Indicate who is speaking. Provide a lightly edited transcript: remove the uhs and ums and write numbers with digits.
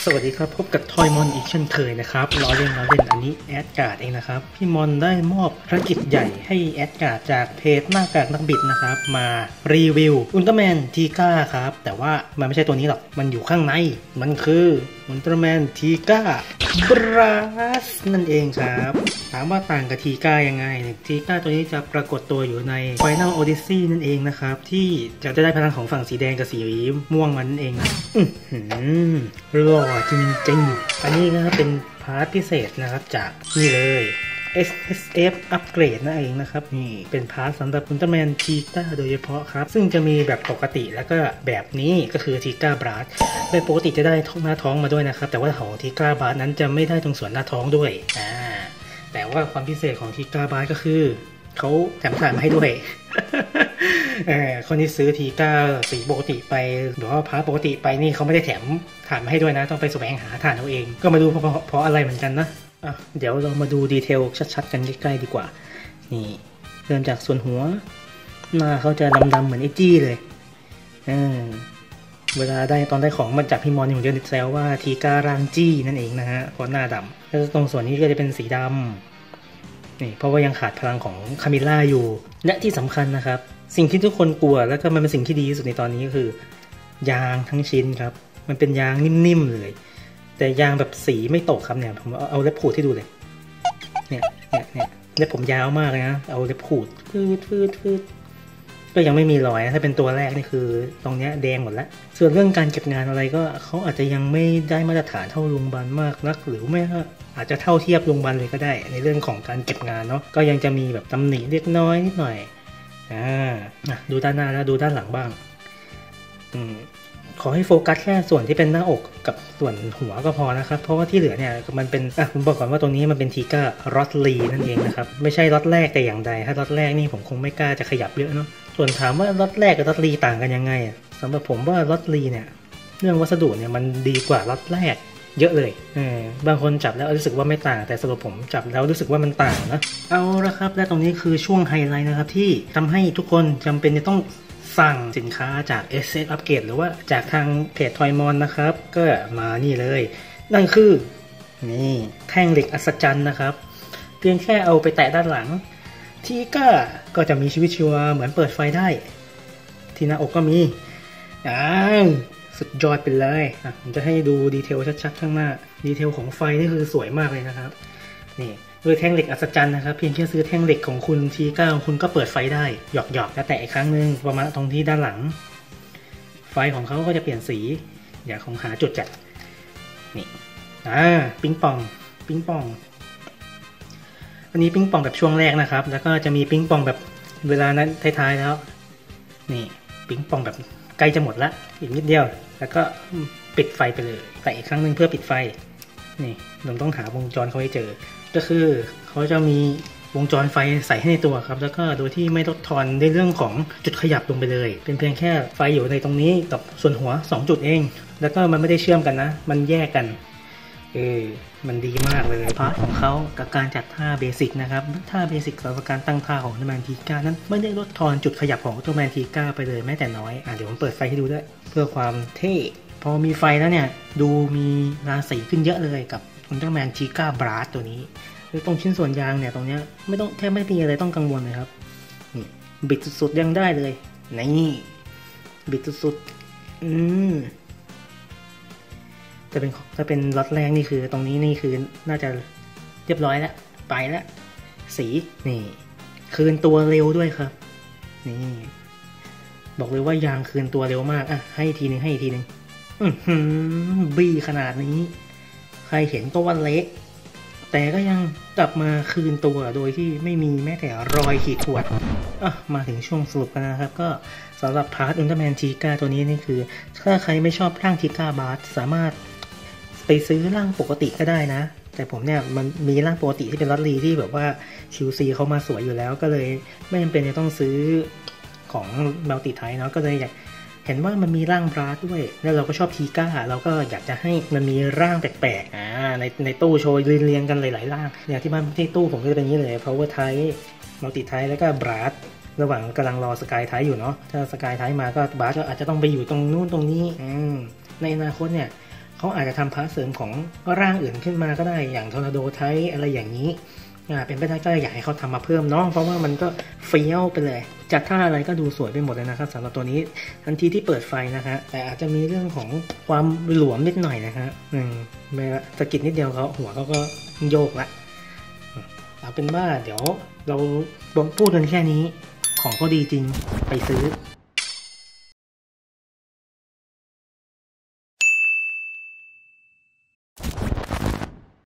Speaker 1: สวัสดีครับพบกับทอยมอนอีกเช่นเคยนะครับล้อเล่นอันนี้แอดการ์ดเองนะครับพี่มอนได้มอบภารกิจใหญ่ให้แอดการ์ดจากเพจหน้ากากนักบิดนะครับมารีวิวอุลตร้าแมนทีก้าครับแต่ว่ามันไม่ใช่ตัวนี้หรอกมันอยู่ข้างในมันคืออุลตร้าแมนทีก้าบราสนั่นเองครับถามว่าต่างกับทีก้ายังไงทีก้าตัวนี้จะปรากฏตัวอยู่ใน Final Odyssey นั่นเองนะครับที่จะได้พลังของฝั่งสีแดงกับสีม่วงมันเองนะหล่อจริงๆอันนี้นะครับเป็นพาร์ทพิเศษนะครับจากนี่เลย SSF Upgrade นั่นเองนะครับนี่เป็นพาร์ทสำหรับอุลตร้าแมนทีก้าโดยเฉพาะครับซึ่งจะมีแบบปกติแล้วก็แบบนี้ก็คือทีก้าบราสแบบปกติจะได้หน้าท้องมาด้วยนะครับแต่ว่าของทีก้าบราสนั้นจะไม่ได้ตรงส่วนหน้าท้องด้วยแต่ว่าความพิเศษของทีก้าบราสก็คือเขาแถมถ่านมาให้ด้วย คนที่ซื้อทีก้าสีปกติไปหรือว่าพาร์ทปกติไปนี่เขาไม่ได้แถมถ่านมาให้ด้วยนะต้องไปแสวงหาถ่านเอาเองก็มาดูเพราะอะไรเหมือนกันนะเดี๋ยวเรามาดูดีเทลชัดๆกันใกล้ๆดีกว่านี่เริ่มจากส่วนหัวหน้าเขาจะดำๆเหมือนไอจี้เลยเวลาตอนได้ของมาจากพี่มอนนี่ผมจะแซวว่าทีก้าร่างจี้นั่นเองนะฮะเพราะหน้าดำแล้วตรงส่วนนี้ก็จะเป็นสีดำนี่เพราะว่ายังขาดพลังของคามิล่าอยู่และที่สำคัญนะครับสิ่งที่ทุกคนกลัวแล้วก็มันเป็นสิ่งที่ดีที่สุดในตอนนี้ก็คือยางทั้งชิ้นครับมันเป็นยางนิ่มๆเลยแต่ยางแบบสีไม่ตกครับเนี่ยผมเอาเล็บขูดให้ดูเลยเนี่ยเล็บผมยาวมากเลยนะเอาเล็บขูดฟืดก็ยังไม่มีรอยถ้าเป็นตัวแรกนี่คือตรงเนี้ยแดงหมดแล้วส่วนเรื่องการเก็บงานอะไรก็เขาอาจจะยังไม่ได้มาตรฐานเท่าลุงบันมากนักหรือไม่อาจจะเท่าเทียบลุงบันเลยก็ได้ในเรื่องของการเก็บงานเนาะก็ยังจะมีแบบตำหนิเล็กน้อยนิดหน่อยดูด้านหน้าแล้วดูด้านหลังบ้างขอให้โฟกัสแค่ส่วนที่เป็นหน้าอกกับส่วนหัวก็พอนะครับเพราะว่าที่เหลือเนี่ยมันเป็นผมบอกก่อนว่าตรงนี้มันเป็นทีก้ารอตลีนั่นเองนะครับไม่ใช่รอตแรกแต่อย่างใดถ้ารอตแรกนี่ผมคงไม่กล้าจะขยับเยอะเนาะส่วนถามว่ารอตแรกกับรอตลีต่างกันยังไงสำหรับผมว่ารอตลีเนี่ยเรื่องวัสดุเนี่ยมันดีกว่ารอตแรกเยอะเลยบางคนจับแล้วรู้สึกว่าไม่ต่างแต่สำหรับผมจับแล้วรู้สึกว่ามันต่างนะเอาละครับและตรงนี้คือช่วงไฮไลท์นะครับที่ทำให้ทุกคนจำเป็นจะต้องสั่งสินค้าจาก SS Upgrade หรือว่าจากทางเพจ Toymon นะครับก็มานี่เลยนั่นคือนี่แท่งเหล็กอัศจรรย์นะครับเพียงแค่เอาไปแตะด้านหลังทีก็จะมีชีวิตชีวาเหมือนเปิดไฟได้ที่หน้าอกก็มีสุดยอดไปเลยผมจะให้ดูดีเทลชัดๆข้างหน้าดีเทลของไฟนี่คือสวยมากเลยนะครับนี่ด้วยแท่งเหล็กอัศจรรย์นะครับเพียงแค่ซื้อแท่งเหล็กของคุณทีก้าของคุณก็เปิดไฟได้หยอกแล้วแตะอีกครั้งนึงประมาณตรงที่ด้านหลังไฟของเขาก็จะเปลี่ยนสีอย่าของหาจุดจัดนี่ปิงปองอันนี้ปิงปองแบบช่วงแรกนะครับแล้วก็จะมีปิงปองแบบเวลานั้นท้ายๆแล้วนี่ปิงปองแบบใกล้จะหมดละอีกนิดเดียวแล้วก็ปิดไฟไปเลยแต่อีกครั้งหนึ่งเพื่อปิดไฟนี่เราต้องหาวงจรเขาให้เจอก็คือเขาจะมีวงจรไฟใส่ให้ในตัวครับแล้วก็โดยที่ไม่ลดทอนในเรื่องของจุดขยับลงไปเลยเป็นเพียงแค่ไฟอยู่ในตรงนี้กับส่วนหัว2จุดเองแล้วก็มันไม่ได้เชื่อมกันนะมันแยกกันมันดีมากเลยพาร์ทของเขากับการจัดท่าเบสิกนะครับท่าเบสิกสำหรับการตั้งท่าของอุลตร้าแมนทีก้านั้นไม่ได้ลดทอนจุดขยับของอุลตร้าแมนทีก้าไปเลยแม้แต่น้อยเดี๋ยวผมเปิดไฟให้ดูด้วยเพื่อความเท่พอมีไฟแล้วเนี่ยดูมีราศีขึ้นเยอะเลยกับอุลตร้าแมนทีก้าบราสตัวนี้ตรงชิ้นส่วนยางเนี่ยตรงเนี้ยไม่ต้องแทบไม่มีอะไรต้องกังวลเลยครับนี่บิดสุดๆยังได้เลยนี่บิดสุดๆถ้าเป็นล็อตแรกนี่คือตรงนี้นี่คือน่าจะเรียบร้อยแล้วไปแล้วสีนี่คืนตัวเร็วด้วยครับนี่บอกเลยว่ายางคืนตัวเร็วมากให้ทีนึงบี้ขนาดนี้ใครเห็นก็ว่าเละแต่ก็ยังกลับมาคืนตัวโดยที่ไม่มีแม้แต่รอยขีดข่วนมาถึงช่วงสรุปกันนะครับก็สำหรับพาร์ทอุลตร้าแมนทีก้าตัวนี้นี่คือถ้าใครไม่ชอบร่างทีก้าบาร์สามารถไปซื้อร่างปกติก็ได้นะแต่ผมเนี่ยมันมีร่างปกติที่เป็นลอตลีที่แบบว่า QC เขามาสวยอยู่แล้วก็เลยไม่จำเป็นจะต้องซื้อของมัลติไทป์เนาะก็เลยอยากเห็นว่ามันมีร่างบราสด้วยแล้วเราก็ชอบทีก้าเราก็อยากจะให้มันมีร่างแปลกๆในตู้โชว์เรียงกันหลายๆร่างอย่างที่บ้านที่ตู้ผมก็จะเป็นอย่างนี้เลย Power Type Multi Type แล้วก็บราสระหว่างกำลังรอสกายไทป์อยู่เนาะถ้าสกายไทป์มาก็บราสก็อาจจะต้องไปอยู่ตรงนู้นตรงนี้ในอนาคตเนี่ยเขเขาอาจจะทำพาร์ทเสริมของร่างอื่นขึ้นมาก็ได้อย่างทอร์นาโดไทป์อะไรอย่างนี้เป็นไปได้ก็อยากให้เขาทำมาเพิ่มเนาะเพราะว่ามันก็เฟี้ยวไปเลยจัดท่าอะไรก็ดูสวยไปหมดเลยนะครับสำหรับตัวนี้ทันทีที่เปิดไฟนะคะแต่อาจจะมีเรื่องของความหลวมนิดหน่อยนะคะไม่สะกิดนิดเดียวเขาหัวเขาก็โยกละเอาเป็นว่าเดี๋ยวเราพูดกันแค่นี้ของก็ดีจริงไปซื้อ